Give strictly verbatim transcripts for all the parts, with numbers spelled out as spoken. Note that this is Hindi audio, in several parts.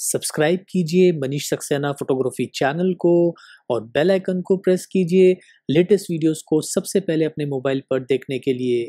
सब्सक्राइब कीजिए मनीष सक्सेना फोटोग्राफी चैनल को और बेल आइकन को प्रेस कीजिए लेटेस्ट वीडियोस को सबसे पहले अपने मोबाइल पर देखने के लिए।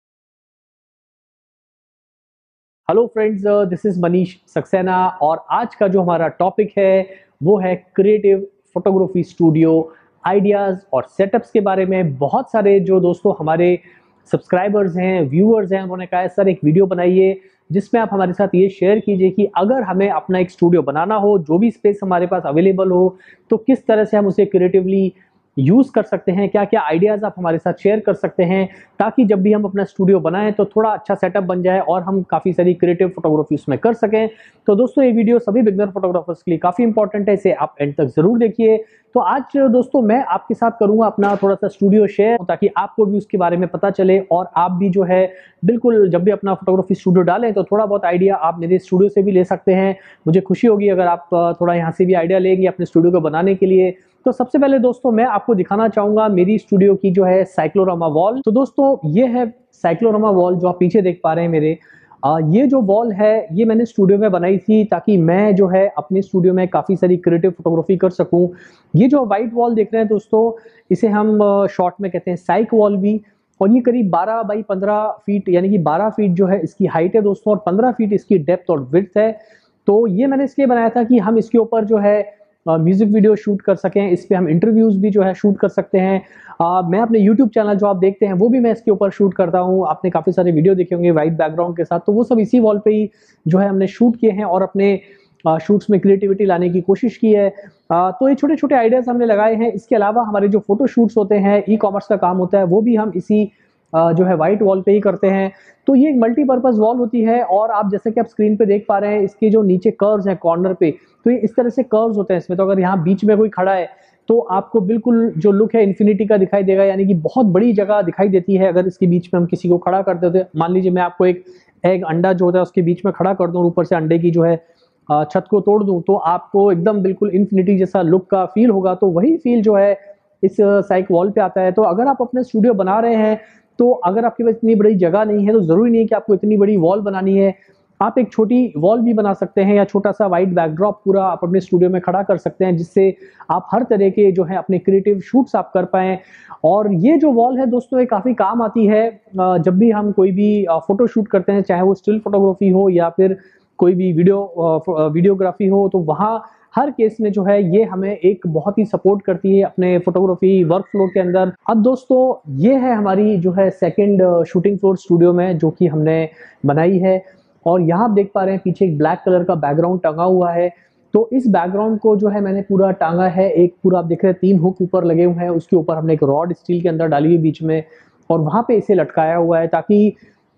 Hello friends, this is Manish Saxena और आज का जो हमारा टॉपिक है वो है क्रिएटिव फोटोग्राफी स्टूडियो आइडियाज़ और सेटअप्स के बारे में। बहुत सारे जो दोस्तों हमारे सब्सक्राइबर्स हैं, व्यूअर्स हैं, उन्होंने कहा है सर एक वीडियो बनाइए जिसमें आप हमारे साथ ये शेयर कीजिए कि अगर हमें अपना एक स्टूडियो बनाना हो, जो भी स्पेस हमारे पास अवेलेबल हो, तो किस तरह से हम उसे क्रिएटिवली यूज़ कर सकते हैं, क्या क्या आइडियाज़ आप हमारे साथ शेयर कर सकते हैं ताकि जब भी हम अपना स्टूडियो बनाएं तो थोड़ा अच्छा सेटअप बन जाए और हम काफ़ी सारी क्रिएटिव फोटोग्राफी उसमें कर सकें। तो दोस्तों ये वीडियो सभी बिगनर फोटोग्राफर्स के लिए काफ़ी इंपॉर्टेंट है, इसे आप एंड तक ज़रूर देखिए। तो आज दोस्तों मैं आपके साथ करूंगा अपना थोड़ा सा स्टूडियो शेयर ताकि आपको भी उसके बारे में पता चले और आप भी जो है बिल्कुल जब भी अपना फोटोग्राफी स्टूडियो डालें तो थोड़ा बहुत आइडिया आप मेरे स्टूडियो से भी ले सकते हैं। मुझे खुशी होगी अगर आप थोड़ा यहाँ से भी आइडिया लेंगे अपने स्टूडियो को बनाने के लिए। तो सबसे पहले दोस्तों मैं आपको दिखाना चाहूंगा मेरी स्टूडियो की जो है साइक्लोरामा वॉल। तो दोस्तों ये है साइक्लोरामा वॉल जो आप पीछे देख पा रहे हैं मेरे। आ, ये जो वॉल है ये मैंने स्टूडियो में बनाई थी ताकि मैं जो है अपने स्टूडियो में काफ़ी सारी क्रिएटिव फोटोग्राफी कर सकूं। ये जो वाइट वॉल देख रहे हैं दोस्तों, इसे हम शॉर्ट में कहते हैं साइक वॉल भी, और ये करीब बारह बाई पंद्रह फीट यानी कि बारह फीट जो है इसकी हाइट है दोस्तों और पंद्रह फीट इसकी डेप्थ और विड्थ है। तो ये मैंने इसलिए बनाया था कि हम इसके ऊपर जो है म्यूजिक वीडियो शूट कर सकें, इस पे हम इंटरव्यूज भी जो है शूट कर सकते हैं। आ, मैं अपने यूट्यूब चैनल जो आप देखते हैं वो भी मैं इसके ऊपर शूट करता हूं। आपने काफ़ी सारे वीडियो देखे होंगे वाइट बैकग्राउंड के साथ, तो वो सब इसी वॉल पे ही जो है हमने शूट किए हैं और अपने शूट्स में क्रिएटिविटी लाने की कोशिश की है। आ, तो ये छोटे छोटे आइडियाज हमने लगाए हैं। इसके अलावा हमारे जो फोटो शूट्स होते हैं, ई कॉमर्स का काम होता है, वो भी हम इसी आ, जो है वाइट वॉल पे ही करते हैं। तो ये एक मल्टीपर्पज वॉल होती है और आप जैसे कि आप स्क्रीन पे देख पा रहे हैं इसके जो नीचे कर्व्स हैं कॉर्नर पे, तो ये इस तरह से कर्व्स होते हैं इसमें। तो अगर यहाँ बीच में कोई खड़ा है तो आपको बिल्कुल जो लुक है इन्फिनिटी का दिखाई देगा, यानी कि बहुत बड़ी जगह दिखाई देती है अगर इसके बीच में हम किसी को खड़ा कर देते हैं। मान लीजिए मैं आपको एक एग अंडा जो होता है उसके बीच में खड़ा कर दूं और ऊपर से अंडे की जो है छत को तोड़ दूं, तो आपको एकदम बिल्कुल इन्फिनिटी जैसा लुक का फील होगा। तो वही फील जो है इस साइक वॉल पे आता है। तो अगर आप अपने स्टूडियो बना रहे हैं तो अगर आपके पास इतनी बड़ी जगह नहीं है तो जरूरी नहीं है कि आपको इतनी बड़ी वॉल बनानी है, आप एक छोटी वॉल भी बना सकते हैं या छोटा सा वाइट बैकड्रॉप पूरा आप अपने स्टूडियो में खड़ा कर सकते हैं, जिससे आप हर तरह के जो है अपने क्रिएटिव शूट्स आप कर पाएं। और ये जो वॉल है दोस्तों ये काफ़ी काम आती है जब भी हम कोई भी फोटो शूट करते हैं, चाहे वो स्टिल फोटोग्राफी हो या फिर कोई भी वीडियो वीडियोग्राफी हो, तो वहाँ हर केस में जो है ये हमें एक बहुत ही सपोर्ट करती है अपने फोटोग्राफी वर्क फ्लो के अंदर। अब दोस्तों ये है हमारी जो है सेकंड शूटिंग फ्लोर स्टूडियो में जो कि हमने बनाई है, और यहाँ आप देख पा रहे हैं पीछे एक ब्लैक कलर का बैकग्राउंड टंगा हुआ है। तो इस बैकग्राउंड को जो है मैंने पूरा टांगा है, एक पूरा आप देख रहे हैं तीन हुक ऊपर लगे हुए हैं, उसके ऊपर हमने एक रॉड स्टील के अंदर डाली हुई बीच में और वहाँ पे इसे लटकाया हुआ है ताकि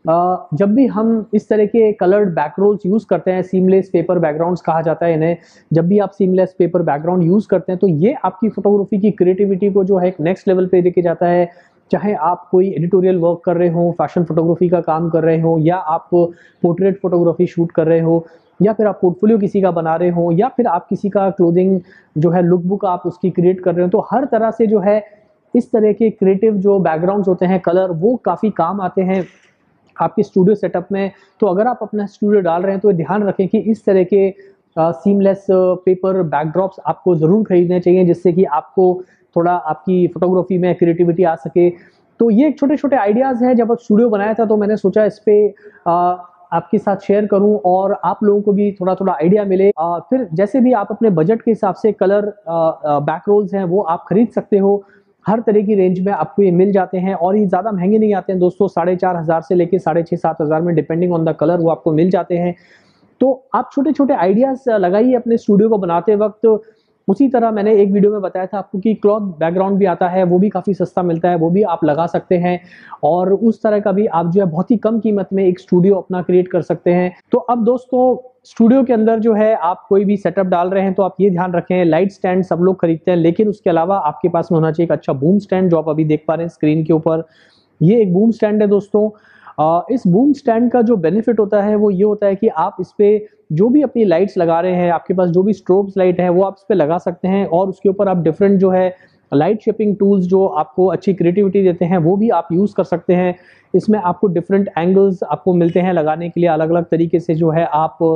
जब भी हम इस तरह के कलर्ड बैकरोल्स यूज़ करते हैं, सीमलेस पेपर बैकग्राउंड्स कहा जाता है इन्हें, जब भी आप सीमलेस पेपर बैकग्राउंड यूज़ करते हैं तो ये आपकी फोटोग्राफी की क्रिएटिविटी को जो है एक नेक्स्ट लेवल पे लेके जाता है। चाहे आप कोई एडिटोरियल वर्क कर रहे हो, फैशन फोटोग्राफी का काम कर रहे हो, या आप पोर्ट्रेट फोटोग्राफी शूट कर रहे हो, या फिर आप पोर्टफोलियो किसी का बना रहे हो, या फिर आप किसी का क्लोथिंग जो है लुक बुक आप उसकी क्रिएट कर रहे हो, तो हर तरह से जो है इस तरह के क्रिएटिव जो बैकग्राउंड्स होते हैं कलर, वो काफ़ी काम आते हैं आपके स्टूडियो सेटअप में। तो अगर आप अपना स्टूडियो डाल रहे हैं तो ध्यान रखें कि इस तरह के सीमलेस पेपर बैकड्रॉप्स आपको ज़रूर खरीदने चाहिए, जिससे कि आपको थोड़ा आपकी फोटोग्राफी में क्रिएटिविटी आ सके। तो ये छोटे छोटे आइडियाज़ हैं। जब आप स्टूडियो बनाया था तो मैंने सोचा इस पर आपके साथ शेयर करूं और आप लोगों को भी थोड़ा थोड़ा आइडिया मिले। आ, फिर जैसे भी आप अपने बजट के हिसाब से कलर बैक रोल्स हैं वो आप खरीद सकते हो। हर तरह की रेंज में आपको ये मिल जाते हैं और ये ज़्यादा महंगे नहीं आते हैं दोस्तों, साढ़े चार हज़ार से लेके साढ़े छः सात हज़ार में डिपेंडिंग ऑन द कलर वो आपको मिल जाते हैं। तो आप छोटे छोटे आइडियाज़ लगाइए अपने स्टूडियो को बनाते वक्त। उसी तरह मैंने एक वीडियो में बताया था आपको कि क्लॉथ बैकग्राउंड भी आता है, वो भी काफ़ी सस्ता मिलता है, वो भी आप लगा सकते हैं और उस तरह का भी आप जो है बहुत ही कम कीमत में एक स्टूडियो अपना क्रिएट कर सकते हैं। तो अब दोस्तों स्टूडियो के अंदर जो है आप कोई भी सेटअप डाल रहे हैं तो आप ये ध्यान रखें, लाइट स्टैंड सब लोग खरीदते हैं, लेकिन उसके अलावा आपके पास में होना चाहिए एक अच्छा बूम स्टैंड, जो आप अभी देख पा रहे हैं स्क्रीन के ऊपर। ये एक बूम स्टैंड है दोस्तों। इस बूम स्टैंड का जो बेनिफिट होता है वो ये होता है कि आप इस पे जो भी अपनी लाइट्स लगा रहे हैं, आपके पास जो भी स्ट्रोब्स लाइट है वो आप इस पे लगा सकते हैं और उसके ऊपर आप डिफरेंट जो है लाइट शेपिंग टूल्स जो आपको अच्छी क्रिएटिविटी देते हैं वो भी आप यूज़ कर सकते हैं। इसमें आपको डिफरेंट एंगल्स आपको मिलते हैं लगाने के लिए, अलग अलग तरीके से जो है आप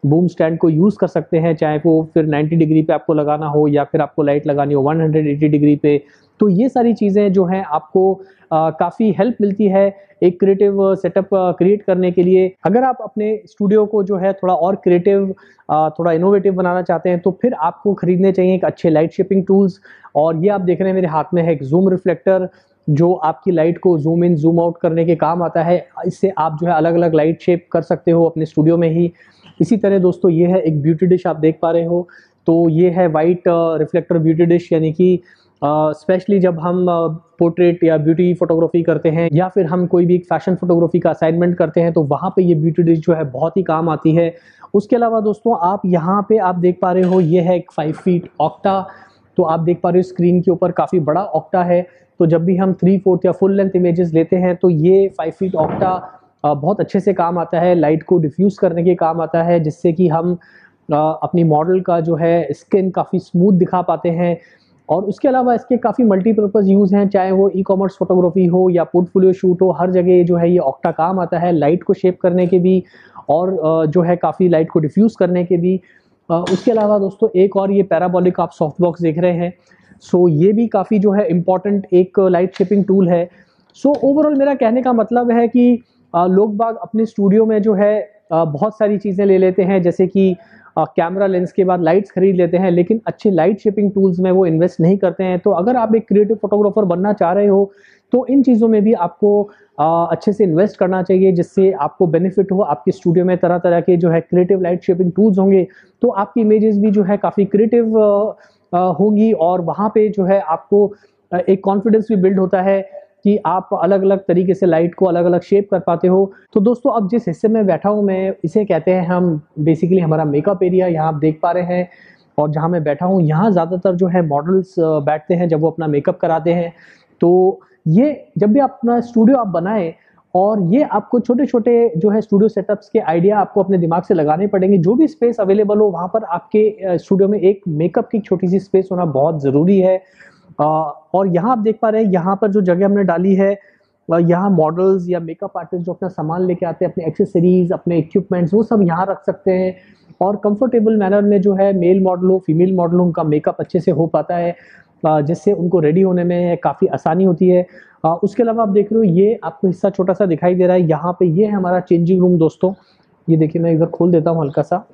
बूम स्टैंड को यूज़ कर सकते हैं, चाहे वो फिर नाइंटी डिग्री पे आपको लगाना हो या फिर आपको लाइट लगानी हो वन हंड्रेड एटी डिग्री पे। तो ये सारी चीज़ें जो हैं आपको काफ़ी हेल्प मिलती है एक क्रिएटिव सेटअप क्रिएट करने के लिए। अगर आप अपने स्टूडियो को जो है थोड़ा और क्रिएटिव, थोड़ा इनोवेटिव बनाना चाहते हैं तो फिर आपको खरीदने चाहिए एक अच्छे लाइट शेपिंग टूल्स। और ये आप देख रहे हैं मेरे हाथ में है एक जूम रिफ्लेक्टर, जो आपकी लाइट को जूम इन जूम आउट करने के काम आता है। इससे आप जो है अलग अलग लाइट शेप कर सकते हो अपने स्टूडियो में ही। इसी तरह दोस्तों ये है एक ब्यूटी डिश, आप देख पा रहे हो, तो ये है वाइट रिफ्लेक्टर ब्यूटी डिश, यानी कि स्पेशली uh, जब हम पोर्ट्रेट uh, या ब्यूटी फोटोग्राफी करते हैं या फिर हम कोई भी एक फैशन फोटोग्राफी का असाइनमेंट करते हैं तो वहाँ पे ये ब्यूटी डिश जो है बहुत ही काम आती है। उसके अलावा दोस्तों आप यहाँ पे आप देख पा रहे हो ये है एक फाइव फीट ऑक्टा। तो आप देख पा रहे हो स्क्रीन के ऊपर काफ़ी बड़ा ऑक्टा है। तो जब भी हम थ्री फोर्थ या फुल लेंथ इमेजेस लेते हैं तो ये फाइव फीट ऑक्टा बहुत अच्छे से काम आता है, लाइट को डिफ्यूज़ करने के काम आता है, जिससे कि हम अपनी मॉडल का जो है स्किन काफ़ी स्मूथ दिखा पाते हैं। और उसके अलावा इसके काफ़ी मल्टीपर्पज़ यूज़ हैं, चाहे वो ई कॉमर्स फोटोग्राफी हो या पोर्टफोलियो शूट हो, हर जगह जो है ये ऑक्टा काम आता है, लाइट को शेप करने के भी और जो है काफ़ी लाइट को डिफ्यूज़ करने के भी। उसके अलावा दोस्तों एक और ये पैराबोलिक आप सॉफ्ट बॉक्स देख रहे हैं, सो ये भी काफ़ी जो है इम्पॉर्टेंट एक लाइट शेपिंग टूल है। सो ओवरऑल मेरा कहने का मतलब है कि लोग बाग अपने स्टूडियो में जो है बहुत सारी चीज़ें ले लेते हैं, जैसे कि कैमरा लेंस के बाद लाइट्स खरीद लेते हैं, लेकिन अच्छे लाइट शेपिंग टूल्स में वो इन्वेस्ट नहीं करते हैं। तो अगर आप एक क्रिएटिव फोटोग्राफर बनना चाह रहे हो तो इन चीज़ों में भी आपको आ, अच्छे से इन्वेस्ट करना चाहिए, जिससे आपको बेनिफिट हो। आपके स्टूडियो में तरह तरह के जो है क्रिएटिव लाइट शेपिंग टूल्स होंगे तो आपकी इमेजेस भी जो है काफ़ी क्रिएटिव होंगी और वहाँ पे जो है आपको एक कॉन्फिडेंस भी बिल्ड होता है कि आप अलग अलग तरीके से लाइट को अलग अलग शेप कर पाते हो। तो दोस्तों अब जिस हिस्से में बैठा हूँ मैं, इसे कहते हैं हम बेसिकली हमारा मेकअप एरिया। यहाँ आप देख पा रहे हैं, और जहाँ मैं बैठा हूँ यहाँ ज़्यादातर जो है मॉडल्स बैठते हैं जब वो अपना मेकअप कराते हैं। तो ये जब भी आप अपना स्टूडियो आप बनाएं, और ये आपको छोटे छोटे जो है स्टूडियो सेटअप्स के आइडिया आपको अपने दिमाग से लगाने पड़ेंगे। जो भी स्पेस अवेलेबल हो वहाँ पर आपके स्टूडियो में एक मेकअप की छोटी सी स्पेस होना बहुत ज़रूरी है। और यहाँ आप देख पा रहे हैं, यहाँ पर जो जगह हमने डाली है, यहाँ मॉडल्स या मेकअप आर्टिस्ट जो अपना सामान लेके आते हैं, अपने एक्सेसरीज, अपने इक्विपमेंट्स, वो सब यहाँ रख सकते हैं। और कंफर्टेबल मैनर में जो है मेल मॉडल हो फीमेल मॉडल हो, उनका मेकअप अच्छे से हो पाता है, जिससे उनको रेडी होने में काफ़ी आसानी होती है। उसके अलावा आप देख रहे हो ये आपको हिस्सा छोटा सा दिखाई दे रहा है, यहाँ पे ये है हमारा चेंजिंग रूम दोस्तों। ये देखिए मैं इधर खोल देता हूँ हल्का सा।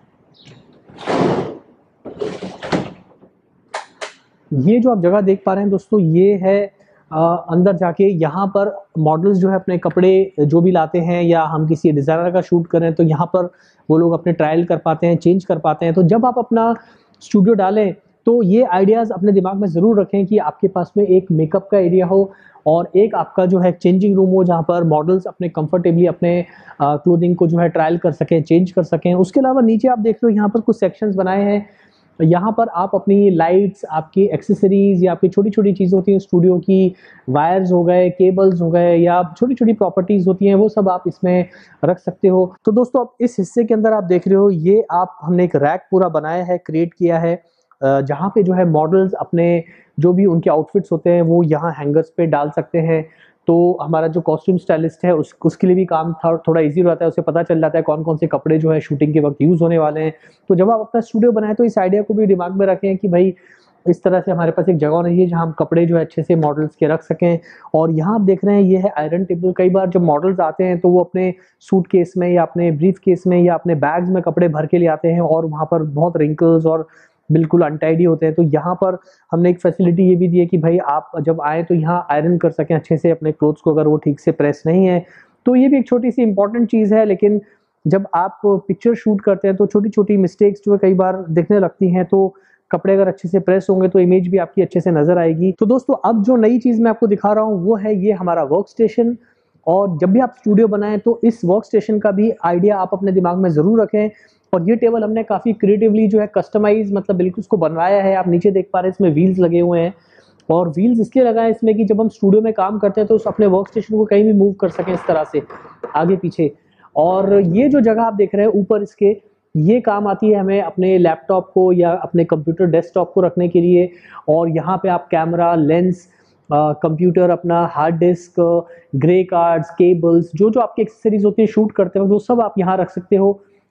ये जो आप जगह देख पा रहे हैं दोस्तों, ये है आ, अंदर जाके यहाँ पर मॉडल्स जो है अपने कपड़े जो भी लाते हैं, या हम किसी डिज़ाइनर का शूट करें तो यहाँ पर वो लोग अपने ट्रायल कर पाते हैं, चेंज कर पाते हैं। तो जब आप अपना स्टूडियो डालें तो ये आइडियाज़ अपने दिमाग में ज़रूर रखें कि आपके पास में एक मेकअप का एरिया हो और एक आपका जो है चेंजिंग रूम हो, जहाँ पर मॉडल्स अपने कंफर्टेबली अपने क्लोथिंग को जो है ट्रायल कर सकें, चेंज कर सकें। उसके अलावा नीचे आप देख रहे हो यहाँ पर कुछ सेक्शंस बनाए हैं, यहाँ पर आप अपनी लाइट्स, आपकी एक्सेसरीज या आपकी छोटी छोटी चीज़ें होती हैं स्टूडियो की, वायर्स हो गए, केबल्स हो गए, या छोटी छोटी प्रॉपर्टीज़ होती हैं, वो सब आप इसमें रख सकते हो। तो दोस्तों अब इस हिस्से के अंदर आप देख रहे हो, ये आप हमने एक रैक पूरा बनाया है, क्रिएट किया है, जहाँ पे जो है मॉडल्स अपने जो भी उनके आउटफिट्स होते हैं वो यहाँ हैंगर्स पे डाल सकते हैं। तो हमारा जो कॉस्ट्यूम स्टाइलिस्ट है उस उसके लिए भी काम था थोड़ा इजी रहता है, उसे पता चल जाता है कौन कौन से कपड़े जो है शूटिंग के वक्त यूज़ होने वाले हैं। तो जब आप अपना स्टूडियो बनाएं तो इस आइडिया को भी दिमाग में रखें कि भाई इस तरह से हमारे पास एक जगह होनी चाहिए जहाँ हम कपड़े जो है अच्छे से मॉडल्स के रख सकें। और यहाँ आप देख रहे हैं ये है आयरन टेबल। कई बार जब मॉडल्स आते हैं तो वो अपने सूट केस में या अपने ब्रीफ केस में या अपने बैग्स में कपड़े भर के ले आते हैं और वहाँ पर बहुत रिंकल्स और बिल्कुल अनटाइडी होते हैं। तो यहाँ पर हमने एक फैसिलिटी ये भी दी है कि भाई आप जब आए तो यहाँ आयरन कर सकें अच्छे से अपने क्लोथ्स को, अगर वो ठीक से प्रेस नहीं है। तो ये भी एक छोटी सी इंपॉर्टेंट चीज़ है, लेकिन जब आप पिक्चर शूट करते हैं तो छोटी छोटी मिस्टेक्स जो है कई बार दिखने लगती हैं। तो कपड़े अगर अच्छे से प्रेस होंगे तो इमेज भी आपकी अच्छे से नजर आएगी। तो दोस्तों अब जो नई चीज़ मैं आपको दिखा रहा हूँ वो है ये हमारा वर्क स्टेशन। और जब भी आप स्टूडियो बनाएं तो इस वर्क स्टेशन का भी आइडिया आप अपने दिमाग में ज़रूर रखें। और ये टेबल हमने काफ़ी क्रिएटिवली जो है कस्टमाइज मतलब बिल्कुल उसको बनवाया है। आप नीचे देख पा रहे हैं इसमें व्हील्स लगे हुए हैं, और व्हील्स इसलिए लगाए इसमें कि जब हम स्टूडियो में काम करते हैं तो उस अपने वर्क स्टेशन को कहीं भी मूव कर सकें इस तरह से आगे पीछे। और ये जो जगह आप देख रहे हैं ऊपर इसके, ये काम आती है हमें अपने लैपटॉप को या अपने कंप्यूटर डेस्कटॉप को रखने के लिए। और यहाँ पे आप कैमरा, लेंस, कंप्यूटर, अपना hard disk, grey cards, cables, जो जो आपकी एक्सेसरीज होती है शूट करते वक्त वो सब आप यहाँ रख सकते हो।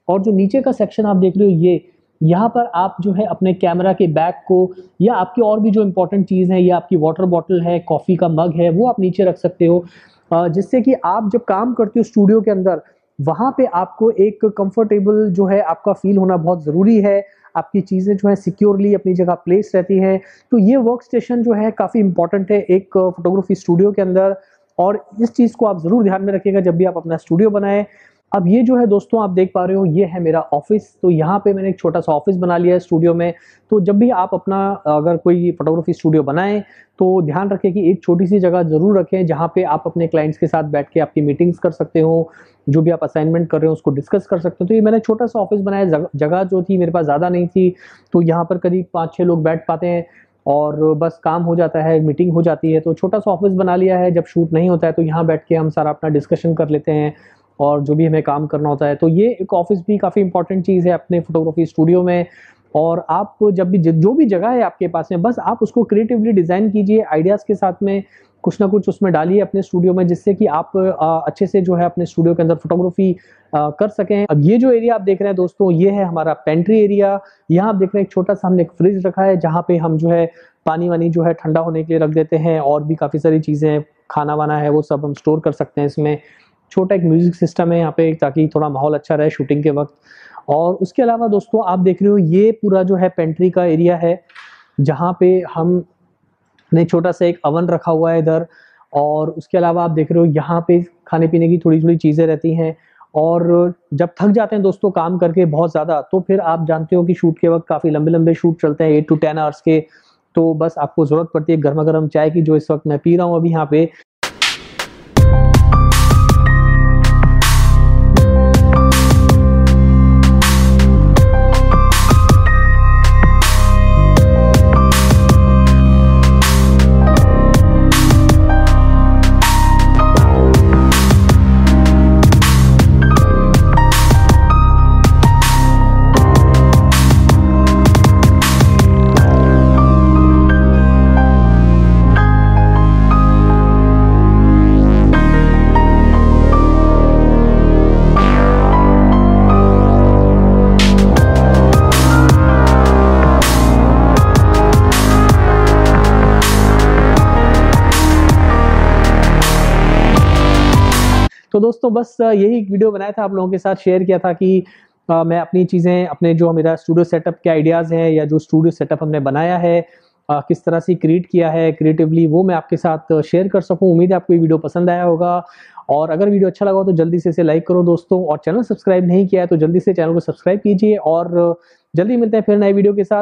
और जो नीचे का सेक्शन आप देख रहे हो ये, यहाँ पर आप जो है अपने कैमरा के बैग को या आपकी और भी जो इंपॉर्टेंट चीज़ है, या आपकी वाटर बॉटल है, कॉफ़ी का मग है, वो आप नीचे रख सकते हो, जिससे कि आप जब काम करते हो स्टूडियो के अंदर, वहाँ पे आपको एक कंफर्टेबल जो है आपका फील होना बहुत ज़रूरी है। आपकी चीज़ें जो है सिक्योरली अपनी जगह प्लेस रहती हैं। तो ये वर्क स्टेशन जो है काफ़ी इंपॉर्टेंट है एक फोटोग्राफी स्टूडियो के अंदर, और इस चीज़ को आप ज़रूर ध्यान में रखिएगा जब भी आप अपना स्टूडियो बनाएं। अब ये जो है दोस्तों आप देख पा रहे हो, ये है मेरा ऑफिस। तो यहाँ पे मैंने एक छोटा सा ऑफिस बना लिया है स्टूडियो में। तो जब भी आप अपना अगर कोई फोटोग्राफी स्टूडियो बनाएं तो ध्यान रखें कि एक छोटी सी जगह ज़रूर रखें जहाँ पे आप अपने क्लाइंट्स के साथ बैठ के आपकी मीटिंग्स कर सकते हो, जो भी आप असाइनमेंट कर रहे हो उसको डिस्कस कर सकते हो। तो ये मैंने छोटा सा ऑफिस बनाया, जगह जो थी मेरे पास ज़्यादा नहीं थी, तो यहाँ पर करीब पाँच छः लोग बैठ पाते हैं और बस काम हो जाता है, मीटिंग हो जाती है। तो छोटा सा ऑफिस बना लिया है, जब शूट नहीं होता है तो यहाँ बैठ के हम सारा अपना डिस्कशन कर लेते हैं और जो भी हमें काम करना होता है। तो ये एक ऑफिस भी काफ़ी इंपॉर्टेंट चीज़ है अपने फोटोग्राफी स्टूडियो में। और आप जब भी जो भी जगह है आपके पास में, बस आप उसको क्रिएटिवली डिज़ाइन कीजिए, आइडियाज़ के साथ में कुछ ना कुछ उसमें डालिए अपने स्टूडियो में, जिससे कि आप अच्छे से जो है अपने स्टूडियो के अंदर फोटोग्राफी कर सकें। अब ये जो एरिया आप देख रहे हैं दोस्तों, ये है हमारा पेंट्री एरिया। यहाँ आप देख रहे हैं एक छोटा सा हमने एक फ्रिज रखा है, जहाँ पे हम जो है पानी वानी जो है ठंडा होने के लिए रख देते हैं, और भी काफ़ी सारी चीज़ें, खाना वाना है वो सब हम स्टोर कर सकते हैं इसमें। छोटा एक म्यूजिक सिस्टम है यहाँ पे, ताकि थोड़ा माहौल अच्छा रहे शूटिंग के वक्त। और उसके अलावा दोस्तों आप देख रहे हो, ये पूरा जो है पेंट्री का एरिया है, जहाँ पे हम ने छोटा सा एक अवन रखा हुआ है इधर। और उसके अलावा आप देख रहे हो यहाँ पे खाने पीने की थोड़ी थोड़ी चीज़ें रहती हैं। और जब थक जाते हैं दोस्तों काम करके बहुत ज़्यादा, तो फिर आप जानते हो कि शूट के वक्त काफ़ी लंबे लंबे शूट चलते हैं, एट टू टेन आवर्स के। तो बस आपको ज़रूरत पड़ती है गर्मा गर्म चाय की, जो इस वक्त मैं पी रहा हूँ अभी यहाँ पे। तो दोस्तों बस यही वीडियो बनाया था, आप लोगों के साथ शेयर किया था कि आ, मैं अपनी चीज़ें, अपने जो मेरा स्टूडियो सेटअप के आइडियाज़ हैं, या जो स्टूडियो सेटअप हमने बनाया है, आ, किस तरह से क्रिएट किया है क्रिएटिवली, वो मैं आपके साथ शेयर कर सकूं। उम्मीद है आपको ये वीडियो पसंद आया होगा, और अगर वीडियो अच्छा लगा हो तो जल्दी से इसे लाइक करो दोस्तों, और चैनल सब्सक्राइब नहीं किया है तो जल्दी से चैनल को सब्सक्राइब कीजिए। और जल्दी मिलते हैं फिर नए वीडियो के साथ।